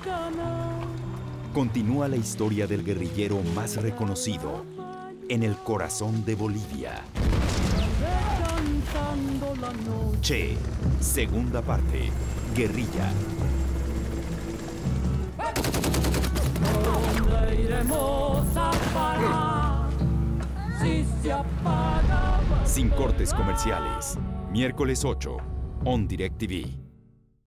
Continúa la historia del guerrillero más reconocido en el corazón de Bolivia. Che, segunda parte, Guerrilla. ¿Dónde iremos a parar si se apaga? Sin cortes comerciales. Miércoles 8, On Direct TV.